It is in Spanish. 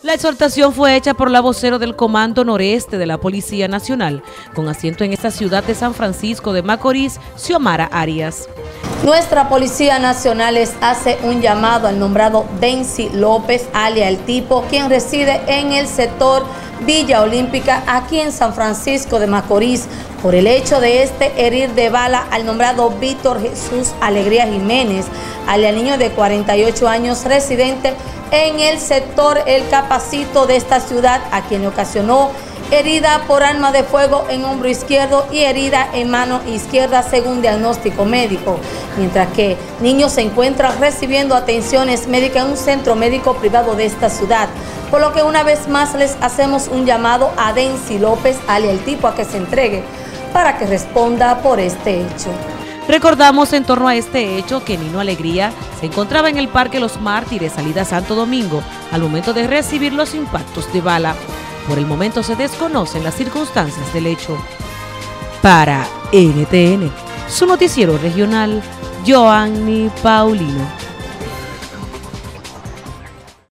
La exhortación fue hecha por la vocero del Comando Noreste de la Policía Nacional, con asiento en esta ciudad de San Francisco de Macorís, Xiomara Arias. Nuestra Policía Nacional les hace un llamado al nombrado Dency López, alias El Tipo, quien reside en el sector Villa Olímpica, aquí en San Francisco de Macorís, por el hecho de herir de bala al nombrado Víctor Jesús Alegría Jiménez, alias Niño de 48 años, residente en el sector El Capacito de esta ciudad, a quien le ocasionó herida por arma de fuego en hombro izquierdo y herida en mano izquierda según diagnóstico médico, mientras que Niño se encuentra recibiendo atenciones médicas en un centro médico privado de esta ciudad, por lo que una vez más les hacemos un llamado a Dency López, alias El Tipo, a que se entregue para que responda por este hecho. Recordamos en torno a este hecho que Nino Alegría se encontraba en el Parque Los Mártires, salida Santo Domingo, al momento de recibir los impactos de bala. Por el momento se desconocen las circunstancias del hecho. Para NTN, su noticiero regional, Joanny Paulino.